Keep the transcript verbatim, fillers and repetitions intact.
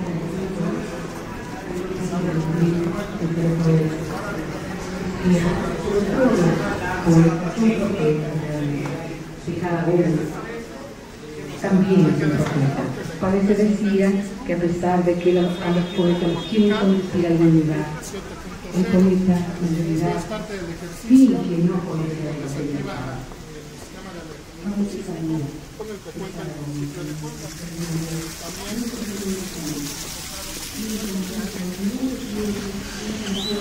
de cada uno también es importante. Parece decía que a pesar de que los, a los poetas los quieren conducir a algún lugar, el poeta en realidad finge no conocer a los demás. Vamos a salir. También